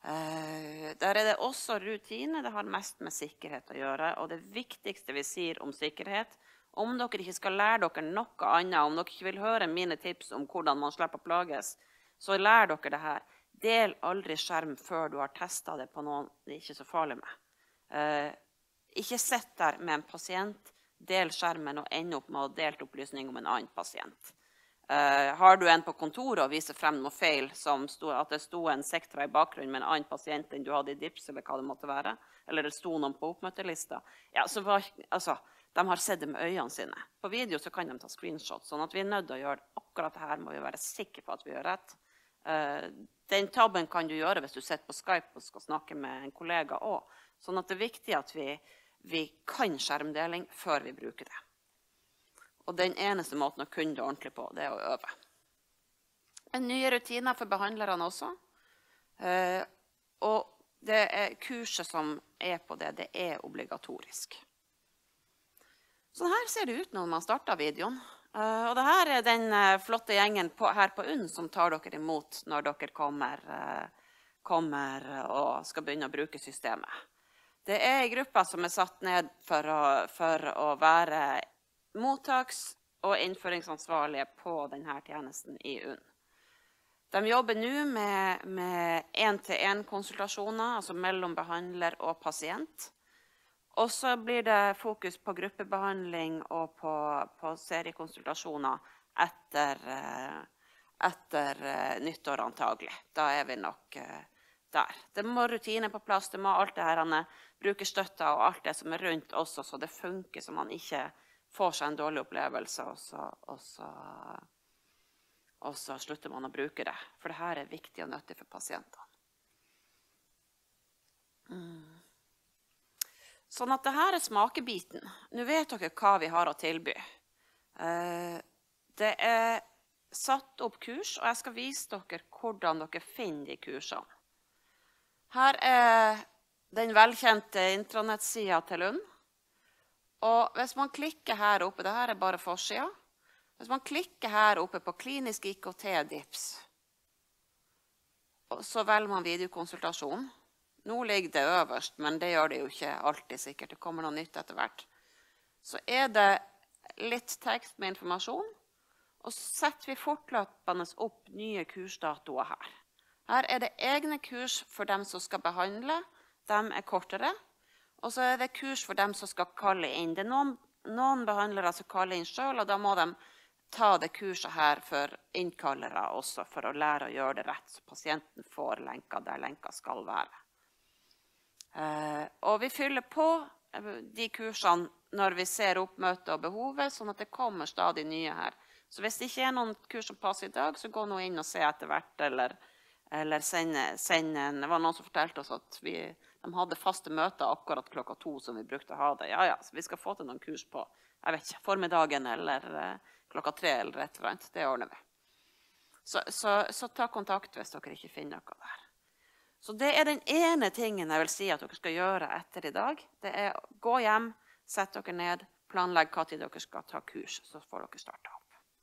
Uh, der er det også rutine, det har mest med sikkerhet å gjøre, og det viktigste vi sier om sikkerhet, om dere ikke skal lære dere noe annet, om dere ikke vil høre mine tips om hvordan man slipper å plages, så lær dere det her. Del aldri skjerm før du har testet det på noen det er ikke så farlig med. Uh, ikke sett der med en pasient, del skjermen og ende opp med å dele opplysning om en annen pasient. Uh, har du en på kontoret og viser frem noe feil, som stod, at det stod en sektra i bakgrunnen med en annen pasient enn du hadde i dips, eller hva det måtte være, eller det stod noen på oppmøtelista, ja, så var, altså, de har sett det med øynene sine. På video så kan de ta screenshot, sånn at vi er nødt til å gjøre akkurat det her, må vi være sikre på at vi gjør rett. Uh, den tabben kan du gjøre hvis du sitter på Skype og skal snakke med en kollega også, sånn at det er viktig at vi, vi kan skjermdeling før vi bruker det. Og den eneste måten å kunne det ordentlig på, det er å øve. En nye rutiner for behandlerne også. Uh, og det er kurset som er på det, det er obligatorisk. Sånn her ser det ut når man starter videoen. Uh, og det her er den uh, flotte gjengen på, her på U N som tar dere imot når dere kommer, uh, kommer og skal begynne å bruke systemet. Det er en gruppe som er satt ned for å, for å være mottaks- og innføringsansvarlige på denne tjenesten i U N. De jobber nå med, med en-til-en-konsultasjoner, altså mellom behandler og pasient. Og så blir det fokus på gruppebehandling og på, på seriekonsultasjoner etter, etter nyttår antagelig. Da er vi nok der. Det må rutiner på plass, det må alt det her, brukerstøtta og alt det som er rundt også, så det funker så man ikke får seg en dårlig opplevelse, og så, og, så, og så slutter man å bruke det. For det her er viktig og nyttig for pasientene. Mm. Sånn at det her er smakebiten. Nå vet dere hva vi har å tilby. Eh, det er satt opp kurs, og jeg skal vise dere hvordan dere finner de kursene. Her er den velkjente intranettsiden til U N. Og hvis man klikker her oppe, dette er bare forsida, hvis man klikker her oppe på klinisk I K T-dips, så velger man videokonsultasjon. Nå ligger det øverst, men det gjør det jo ikke alltid sikkert, det kommer noe nytt etter hvert. Så er det litt tekst med informasjon, og så setter vi fortløpende opp nye kursdatoer her. Her er det egne kurs for dem som skal behandle, de er kortere, og så er det kurs for dem som skal kalle inn. Det er noen, noen behandlere som kaller inn selv, og da må de ta det kurset her for innkallere også, for å lære å gjøre det rett, så pasienten får lenker der lenker skal være. Eh, og vi fyller på de kursene når vi ser oppmøtet og behovet, sånn at det kommer stadig nye her. Så hvis det ikke er noen kurs som passer i dag, så gå nå inn og se etter hvert, eller, eller sende, sende en, det var noen som fortalte oss at vi, de hadde faste møter akkurat klokka to som vi brukte å ha det. Ja, ja, så vi skal få til noen kurs på, jeg vet ikke, formiddagen eller uh, klokka tre eller et eller annet. Det ordner vi. Så, så, så ta kontakt hvis dere ikke finner noe der. Så det er den ene tingen jeg vil si at dere skal gjøre etter i dag. Det er å gå hjem, sette dere ned, planlegge hva tid dere skal ta kurs, så får dere starte opp.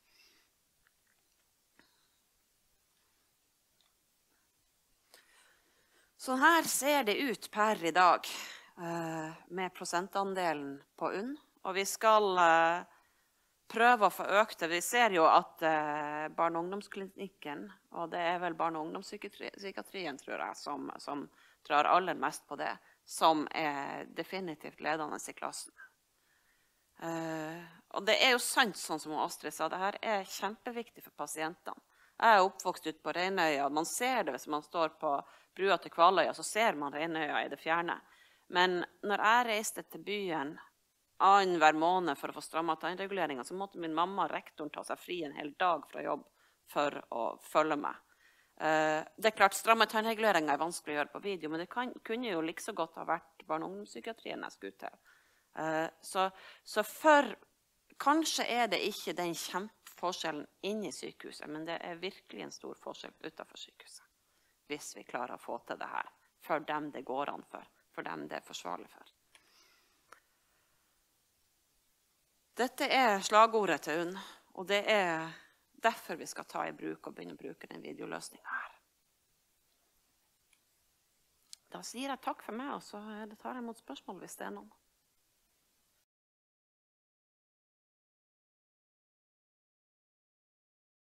Så her ser det ut per i dag uh, med prosentandelen på U N. Og vi skal uh, prøve å få økt det. Vi ser jo at uh, barne- og ungdomsklinikken, og det er vel barne- og ungdomspsykiatrien, tror jeg, som, som drar aller mest på det, som er definitivt ledende i klassen. Uh, og det er jo sant, sånn som Astrid sa, det her er kjempeviktig for pasientene. Jeg er oppvokst ut på Reinøya, man ser det hvis man står på brua til Kvaløya, så ser man Reinøya i det fjerne. Men når jeg reiste til byen annen hver måned for å få strammet tannreguleringen, så måtte min mamma og rektoren ta seg fri en hel dag fra jobb for å følge meg. Det er klart, stramme tannreguleringen er vanskelig å gjøre på video, men det kan, kunne jo like så godt ha vært barne- og ungdomspsykiatrien jeg skulle til. Så, så for, kanskje er det ikke den kjempeforskjellen inne i sykehuset, men det er virkelig en stor forskjell utenfor sykehuset. Hvis vi klarer å få til det her, for dem det går an for, for dem det er forsvarlig for. Dette er slagordet til U N, og det er derfor vi skal ta i bruk og begynne å bruke den videoløsningen her. Da sier jeg takk for meg, og så tar jeg imot spørsmål hvis det er noen.